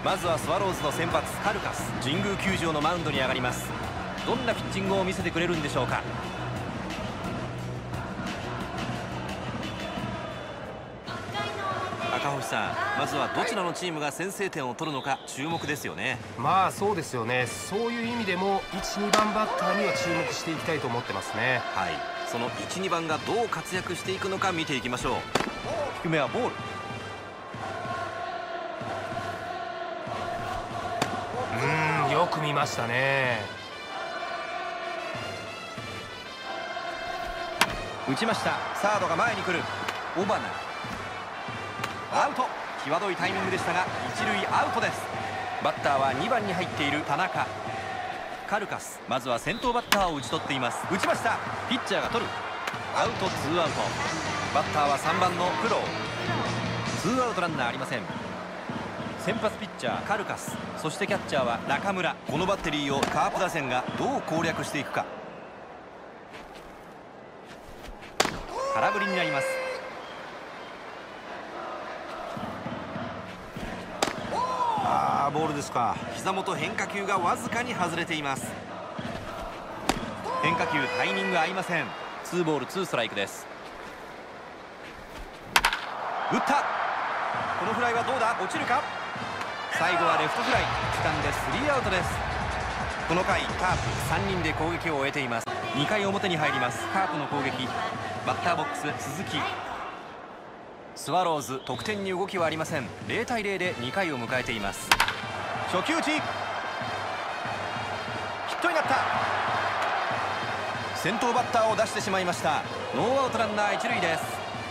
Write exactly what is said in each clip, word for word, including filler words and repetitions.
まずはスワローズの先発カルカス、神宮球場のマウンドに上がります。どんなピッチングを見せてくれるんでしょうか。赤星さん、まずはどちらのチームが先制点を取るのか注目ですよね。 まあそうですよね。そういう意味でもいち、にばんバッターには注目していきたいと思ってますね。 はい、そのいち、にばんがどう活躍していくのか見ていきましょう。低めはボール。 うーん、よく見ましたね。 打ちました。サードが前に来る。オバナ、アウト。際どいタイミングでしたが一塁アウトです。バッターはにばんに入っている田中。カルカス、まずは先頭バッターを打ち取っています。打ちました。ピッチャーが取る。アウト、ツーアウト。バッターはさんばんのプロ。ツーアウトランナーありません。先発ピッチャーカルカス、そしてキャッチャーは中村。このバッテリーをカープ打線がどう攻略していくか。空振りになります。 あー、ボールですか。 膝元変化球がわずかに外れています。変化球タイミング合いません。ツーボールツーストライクです。打った。このフライはどうだ、落ちるか。最後はレフトフライ。掴んでスリーアウトです。この回カープさんにんで攻撃を終えています。にかい表に入ります。カープの攻撃。バッターボックス鈴木。スワローズ得点に動きはありません。ゼロたいゼロでにかいを迎えています。初球打ち、ヒットになった。先頭バッターを出してしまいました。ノーアウトランナー一塁です。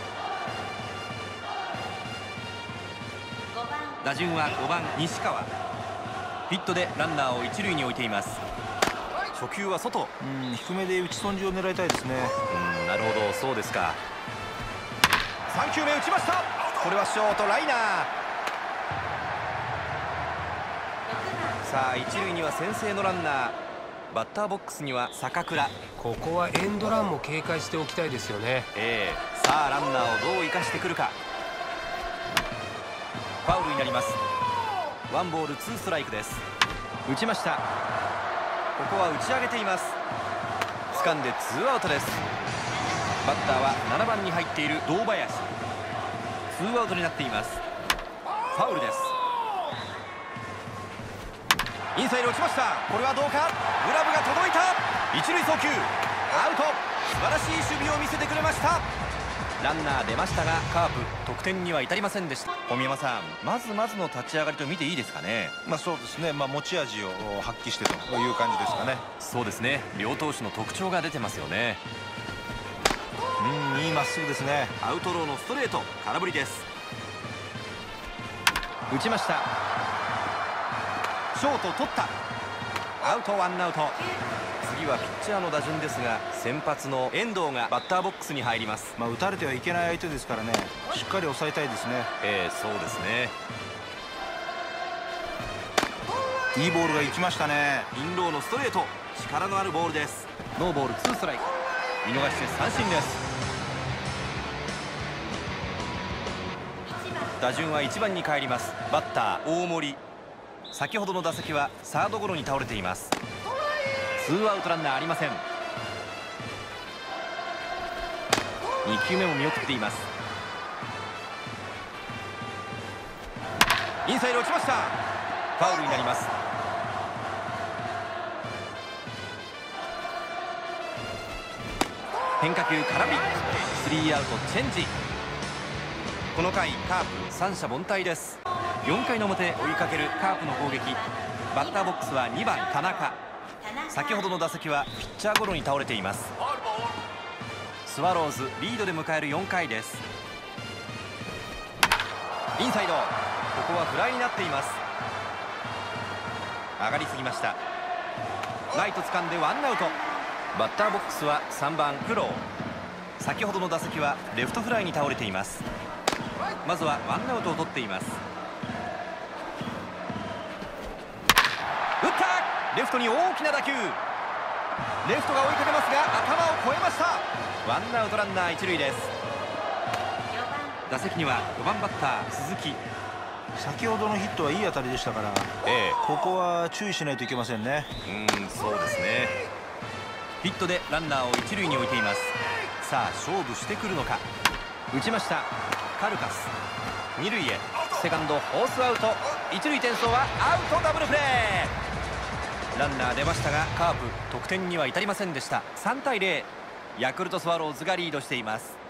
打順はごばん西川。ヒットでランナーを一塁に置いています。初球は外。 うん、低めで打ち損じを狙いたいですね。 うん、なるほど、そうですか。さんきゅうめ打ちました。これはショートライナー。さあ、一塁には先制のランナー。バッターボックスには坂倉。 ここはエンドランも警戒しておきたいですよね。 ええ、さあランナーをどう生かしてくるか。ファウルになります。ワンボールツーストライクです。打ちました。ここは打ち上げています。掴んでツーアウトです。バッターはななばんに入っている堂林。ツーアウトになっています。ファウルです。インサイド打ちました。これはどうか。グラブが届いた。一塁送球アウト。素晴らしい守備を見せてくれました。ランナー出ましたがカープ得点には至りませんでした。小宮山さん、まずまずの立ち上がりと見ていいですかね。 まあそうですね、まあ、持ち味を発揮してという感じですかね。 そうですね、両投手の特徴が出てますよね。 うん、いいまっすぐですね。 アウトローのストレート、空振りです。打ちました。ショート取った。アウト、ワンアウト。次はピッチャーの打順ですが、先発の遠藤がバッターボックスに入ります。 まあ打たれてはいけない相手ですからね、しっかり抑えたいですね。 ええ、そうですね。 いいボールが行きましたね。 インローのストレート、力のあるボールです。ノーボールツーストライク。見逃して三振です。打順はいちばんに帰ります。バッター大森。先ほどの打席はサードゴロに倒れています。ツーアウトランナーありません。にきゅうめも見送っています。インサイド打ちました。ファウルになります。変化球空振り。スリーアウトチェンジ。この回カープ三者凡退です。よんかいの表追いかけるカープの攻撃。バッターボックスはにばん田中。先ほどの打席はピッチャーゴロに倒れています。スワローズリードで迎えるよんかいです。インサイド、ここはフライになっています。上がりすぎました。ライト掴んでワンアウト。バッターボックスはさんばんプロ。先ほどの打席はレフトフライに倒れています。まずはワンアウトを取っています。打った。レフトに大きな打球。レフトが追いかけますが頭を越えました。ワンアウトランナー一塁です。打席にはごばんバッター鈴木。 先ほどのヒットはいい当たりでしたから、ええ、ここは注意しないといけませんね。 うん、そうですね。ヒットでランナーを一塁に置いています。さあ勝負してくるのか。打ちました。カルカス二塁へ。セカンドフォースアウト。一塁転送はアウト。ダブルプレー。ランナー出ましたがカープ得点には至りませんでした。さんたいゼロ、ヤクルトスワローズがリードしています。